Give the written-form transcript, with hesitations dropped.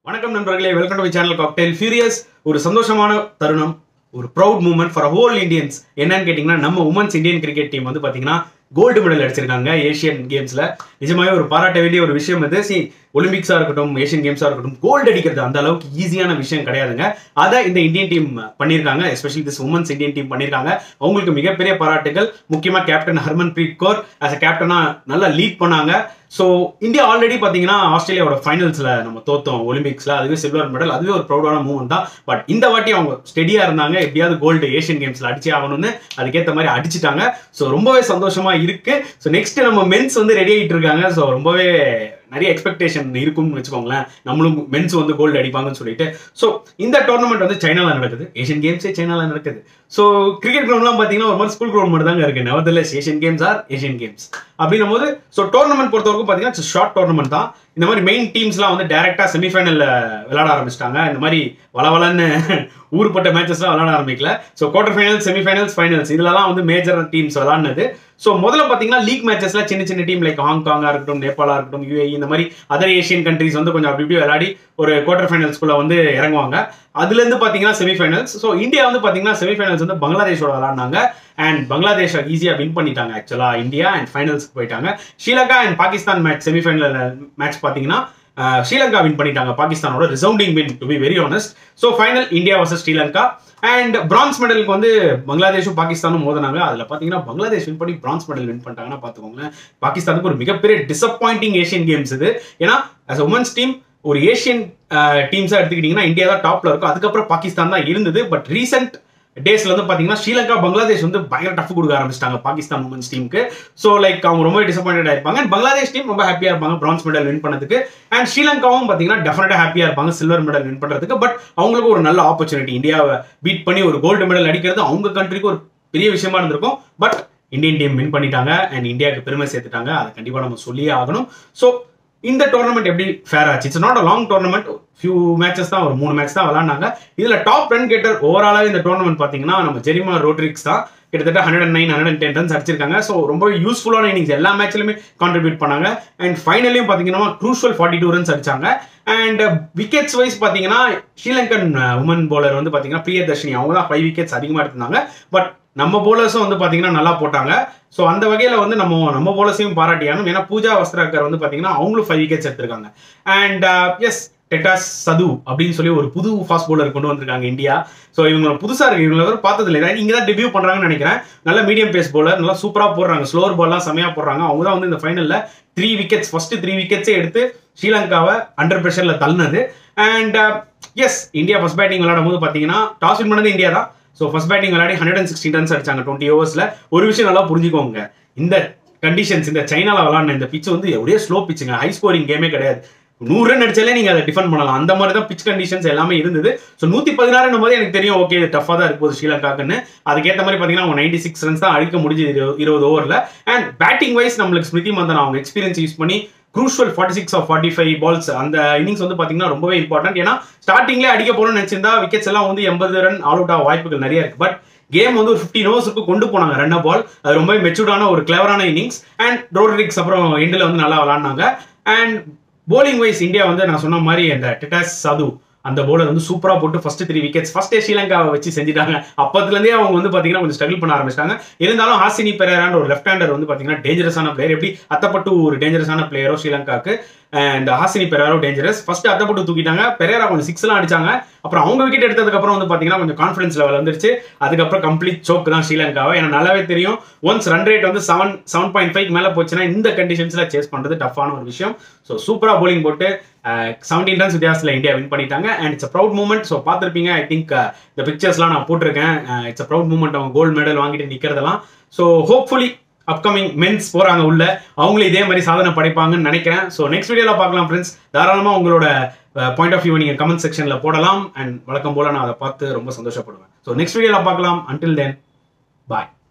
வணக்கம் நண்பர்களே, welcome to my channel cocktail. Furious ஒரு சந்தோஷமான தருணம், ஒரு proud moment for whole Indians. என்னன்னு கேட்டிங்கன்னா, நம்ம உமன்ஸ் இந்தியன் கிரிக்கெட் டீம் வந்து பார்த்தீங்கன்னா கோல்டு மெடல் அடிச்சிருக்காங்க ஏஷியன் கேம்ஸ்ல. நிஜமாவே ஒரு பாராட்ட வேண்டிய ஒரு விஷயம் இது. ஒலிம்பிக்ஸா இருக்கட்டும், ஏஷியன் கேம்ஸா இருக்கட்டும், கோல்டு அடிக்கிறது அந்த அளவுக்கு ஈஸியான விஷயம் கிடையாதுங்க. அதை இந்த இந்தியன் டீம் பண்ணியிருக்காங்க, especially this women's Indian team பண்ணியிருக்காங்க. அவங்களுக்கு மிகப்பெரிய பாராட்டுகள். முக்கியமா captain Harmanpreet Kaur as a கேப்டனா நல்லா லீட் பண்ணாங்க. ஸோ இந்தியா ஆல்ரெடி பார்த்தீங்கன்னா ஆஸ்திரேலியாவோட ஃபைனல்ஸ்ல நம்ம தோத்தோம் ஒலிம்பிக்ஸ்ல, அதுவே சில்வர் மெடல், அதுவே ஒரு ப்ரௌடான மூவ்மெண்ட் தான். பட் இந்த வாட்டி அவங்க ஸ்டெடியா இருந்தாங்க, எப்படியாவது கோல்டு ஏஷியன் கேம்ஸ்ல அடிச்சே ஆகணும்னு அதுக்கேற்ற மாதிரி அடிச்சுட்டாங்க. ஸோ ரொம்பவே சந்தோஷமா இருக்கு. ஸோ நெக்ஸ்ட் நம்ம மென்ஸ் வந்து ரெடி ஆகிட்டு இருக்காங்க. ஸோ ரொம்பவே நிறைய எக்ஸ்பெக்டேஷன் இருக்கும்னு வச்சுக்கோங்களேன். நம்மளும் மென்ஸ் வந்து கோல்டு அடிப்பாங்கன்னு சொல்லிட்டு. ஸோ இந்த டோர்னமெண்ட் வந்து சைனால நடக்குது, ஏஷியன் கேம்ஸே சைனால நடக்குது. ஸோ கிரிக்கெட் கிரவுண்ட்லாம் பார்த்தீங்கன்னா ஒரு மாதிரி ஸ்கூல் கிரவுண்ட் மட்டும் தாங்க இருக்கு. Nevertheless Asian games or Asian games அப்படின்னும் போது, ஸோ டோர்னமெண்ட் பொறுத்தவரைக்கும் பார்த்தீங்கன்னா ஷார்ட் டோர்னமெண்ட் தான். இந்த மாதிரி மெயின் டீம்ஸ்லாம் வந்து டைரக்டா செமிஃபைனல்ல விளையாட ஆரம்பிச்சிட்டாங்க. இந்த மாதிரி வளவலன்னு ஊருப்பட்ட மேட்சஸ்லாம் விளையாட ஆரம்பிக்கல. So quarter finals, semifinals, finals இதுலலாம் வந்து மேஜர் டீம்ஸ் விளையாடுனது. ஸோ முதல்ல பார்த்தீங்கன்னா லீக் மேட்சஸ்ல சின்ன சின்ன டீம் லைக் ஹாங்காங்கா இருக்கட்டும், நேபாளா இருக்கட்டும், யூஏஇ இந்த மாதிரி அதர் ஏஷியன் கண்ட்ரீஸ் வந்து கொஞ்சம் அப்படி இப்படி விளையாடி ஒரு குவார்டர் ஃபைனல்ஸ்குள்ள வந்து இறங்குவாங்க. அதுல இருந்து பாத்தீங்கன்னா செமிஃபைனல்ஸ். ஸோ இந்தியா வந்து பாத்தீங்கன்னா செமிஃபைனல்ஸ் வந்து பங்களாதேஷோட விளையாடினாங்க அண்ட் பங்களாதேஷ் ஈஸியா வின் பண்ணிட்டாங்க. ஆக்சுவலா இந்தியா அண்ட் ஃபைனல்ஸ்க்கு போயிட்டாங்க. Sri Lanka and Pakistan match, semifinal match பாத்தீங்கன்னா ஸ்ரீலங்கா வின் பண்ணிட்டாங்க, பாகிஸ்தானோட resounding win to be very honest. So final India versus Sri Lanka and bronze மெடலுக்கு வந்து பங்களாதேஷும் பாகிஸ்தானும் மோதினாங்க. அதுல பாத்தீங்கன்னா பங்களாதேஷ் வின் பண்ணி பிரான்ஸ் மெடல் வின் பண்ணிட்டாங்கன்னா பாத்துக்கோங்களேன். பாகிஸ்தானுக்கு ஒரு மிகப்பெரிய டிசப்பாயிண்டிங் ஏஷியன் கேம்ஸ் இது. ஏன்னா as a women's டீம் ஒரு ஏஷியன் டீம்ஸா எடுத்துக்கிட்டீங்கன்னா இந்தியா தான் டாப்ல இருக்கும், அதுக்கப்புறம் பாகிஸ்தான் தான் இருந்தது. பட் ரீசெண்ட் டேஸ்ல வந்து பாத்தீங்கன்னா ஸ்ரீலங்கா பங்களாதேஷ் வந்து பயங்கர டஃப் கொடுக்க ஆரம்பிச்சிட்டாங்க பாகிஸ்தான் உமன்ஸ் டீமுக்கு. ஸோ லைக் அவங்க ரொம்ப டிசப்பாயிண்டட் ஆயிருப்பாங்க. அண்ட் பங்களாதேஷ் டீம் ரொம்ப ஹாப்பியா இருப்பாங்க பிரான்ஸ் மெடல் வின் பண்ணதுக்கு. அண்ட் ஸ்ரீலங்காவும் பாத்தீங்கன்னா டெஃபினட்டா ஹாப்பியா இருப்பாங்க சில்வர் மெடல் வின் பண்றதுக்கு. பட் அவங்களுக்கு ஒரு நல்ல ஆப்பர்ச்சுனிட்டி, இந்தியாவை பீட் பண்ணி ஒரு கோல்டு மெடல் அடிக்கிறது அவங்க கண்ட்ரிக்கு ஒரு பெரிய விஷயமா இருந்திருக்கும். பட் இந்தியன் டீம் வின் பண்ணிட்டாங்க அண்ட் இந்தியாவுக்கு பெருமை சேர்த்துட்டாங்க. அதை கண்டிப்பா நம்ம சொல்லியே ஆகணும். ஸோ இந்த டோர்னமெண்ட் எப்படி ஃபேர் ஆச்சு? It's not a long tournament, few matches தான், ஒரு 3 மேட்ச் தான் விளையாண்டாங்க. இதுல டாப் ரன் கெட்டர் ஓவராலாவே இந்த டோர்னமெண்ட் பாத்தீங்கன்னா நம்ம ஜெரிமா ரோட்ரிக்ஸ் தான். கிட்டத்தட்ட 109, 110 ரன்ஸ் அடிச்சிருக்காங்க. ஸோ ரொம்ப யூஸ்ஃபுல்லான இன்னிங்ஸ், எல்லா மேட்ச்லயுமே கான்ட்ரிபியூட் பண்ணாங்க. அண்ட் ஃபைனலையும் பாத்தீங்கன்னா க்ரூஷியல் 42 ரன்ஸ் அடிச்சாங்க. அண்ட் விக்கெட்ஸ் வைஸ் பாத்தீங்கன்னா ஸ்ரீலங்கன் உமன் பவுலர் வந்து பாத்தீங்கன்னா பிரியதர்ஷினி, அவங்க தான் 5 விக்கெட்ஸ் அதிகமா எடுத்திருந்தாங்க. பட் நம்ம பவுலர்ஸும் வந்து பாத்தீங்கன்னா நல்லா போட்டாங்க. ஸோ அந்த வகையில வந்து நம்ம பவுலர்ஸையும் பாராட்டியானும். ஏன்னா பூஜா வஸ்திராக்கர் வந்து பாத்தீங்கன்னா அவங்களும் 5 விக்கெட்ஸ் எடுத்திருக்காங்க. அண்ட் எஸ் டெட்டாஸ் சது அப்படின்னு சொல்லி ஒரு புது ஃபாஸ்ட் பவுலர் கொண்டு வந்திருக்காங்க இந்தியா. ஸோ இவங்க புதுசா இருக்கு, இவங்க பார்த்தது இல்லை, இங்க தான் டெபியூ பண்றாங்கன்னு நினைக்கிறேன். நல்ல மீடியம் பேஸ் பவுலர், நல்லா சூப்பரா போடுறாங்க, ஸ்லோவர் பால்லாம் செமையா போடுறாங்க. அவங்க தான் வந்து இந்த ஃபைனல்ல 3 விக்கெட்ஸ், ஃபர்ஸ்ட் 3 விக்கெட்ஸே எடுத்து ஸ்ரீலங்காவை அண்டர் பிரஷர்ல தள்ளினது. And as India first batting விளையாடும் போது பாத்தீங்கன்னா டாஸ் வின் பண்ணது இந்தியா தான். ஸோ ஃபர்ஸ்ட் பேட்டிங் விளையாடி 116 ரன்ஸ் அடிச்சாங்க 20 ஓவர்ஸ்ல. ஒரு விஷயம் நல்லா புரிஞ்சுக்கோங்க, இந்த கண்டிஷன்ஸ், இந்த சைனால விளையாடின இந்த பிச் வந்து ஒரே ஸ்லோ பிச்சுங்க, ஹை ஸ்கோரிங் கேமே கிடையாது. 100 ரன் அடிச்சாலே நீங்க அதை டிஃபெண்ட் பண்ணலாம், அந்த மாதிரி தான் பிச் கண்டிஷன்ஸ் எல்லாமே இருந்தது. ஸோ 116 போது எனக்கு தெரியும் ஓகே டஃபா தான் இருக்கும் ஸ்ரீலங்காக்குன்னு. அதுக்கேற்ற மாதிரி பாத்தீங்கன்னா அவங்க 96 ரன்ஸ் தான் அடிக்க முடிஞ்சது 20 ஓவர்ல. அண்ட் பேட்டிங் வைஸ் நம்மளுக்கு ஸ்மிருதி மந்தனா அவங்க எக்ஸ்பீரியன்ஸ் யூஸ் பண்ணி crucial 46 of 45 balls அந்த இன்னிங்ஸ் வந்து பாத்தீங்கன்னா ரொம்பவே இம்பார்ட்டன்ட். ஏன்னா ஸ்டார்டிங்லேயே அடிக்க போறோம்னு நினைச்சிருந்தா விக்கெட்ஸ் எல்லாம் வந்து 80 ரன் ஆல் அவுட் ஆக வாய்ப்புகள் நிறைய இருக்கு. பட் கேம் வந்து ஒரு 15 ஓவர்ஸ்க்கு கொண்டு போனாங்க ரன் பால். அது ரொம்ப மெச்சூர்டான ஒரு கிளவரான இன்னிங்ஸ். அண்ட் ரோட்ரிக்ஸ் அப்புறம் எண்டில் வந்து நல்லா விளையாடினாங்க. அண்ட் போலிங் வைஸ் இந்தியா வந்து நான் சொன்ன மாதிரி அந்த டெட்டாஸ் சது அந்த பவுலர் வந்து சூப்பரா போட்டு ஃபர்ஸ்ட் 3 விக்கெட்ஸ் ஃபர்ஸ்டே ஸ்ரீலங்காவை வச்சு செஞ்சுட்டாங்க. அப்பத்துல இருந்தே அவங்க வந்து பாத்தீங்கன்னா கொஞ்சம் ஸ்ட்ரகிள் பண்ண ஆரம்பிச்சிட்டாங்க. இருந்தாலும் ஹாசினி பெரேரான்ற ஒரு லெஃப்ட் ஹேண்டர் வந்து பாத்தீங்கன்னா டேஞ்சரஸான பிளேயர். எப்படி அத்தப்பட்டு ஒரு டேஞ்சரஸான பிளேயரோ ஸ்ரீலங்காக்கு, and Hasini Perera dangerous. First Athapaththu தூக்கிட்டாங்க, பெரேரா கொஞ்சம் 6 எல்லாம் அடிச்சாங்க. அப்புறம் அவங்க விக்கெட் எடுத்ததுக்கு அப்புறம் வந்து பாத்தீங்கன்னா கொஞ்சம் கான்ஃபிடன்ஸ் லெவல் வந்துருச்சு. அதுக்கப்புறம் கம்ப்ளீட் சோக் தான் ஸ்ரீலங்காவை. எனக்கு நல்லாவே தெரியும், ஒன்ஸ் ரன் ரேட் வந்து 7.5 மேல போச்சுன்னா இந்த கண்டிஷன்ஸ்ல சேஸ் பண்றது டஃப்பான ஒரு விஷயம். ஸோ சூப்பரா போலிங் போட்டு 17 ரன்ஸ் வித்தியாசத்துல இந்தியா வின் பண்ணிட்டாங்க. And it's a proud moment. So பார்த்துருப்பீங்க, ஐ திங்க் இந்த பிக்சர்ஸ்லாம் நான் போட்டிருக்கேன். இட்ஸ் அ ப்ரௌட் மூமெண்ட், அவங்க கோல்டு மெடல் வாங்கிட்டு நிக்கிறதெல்லாம். ஸோ ஹோப்ஃபுல்லி அப்கமிங் மென்ஸ் போறாங்க உள்ள, அவங்களும் இதே மாதிரி சாதனை படைப்பாங்கன்னு நினைக்கிறேன். ஸோ நெக்ஸ்ட் வீடியோல பார்க்கலாம் ஃப்ரெண்ட்ஸ். தாராளமா உங்களோட பாயிண்ட் ஆஃப் வியூ நீங்க கமெண்ட் செக்ஷன்ல போடலாம். அண்ட் வழக்கம் போல நான் அதை பார்த்து ரொம்ப சந்தோஷப்படுவேன். ஸோ நெக்ஸ்ட் வீடியோல பார்க்கலாம். அன்டில் தென் பாய்.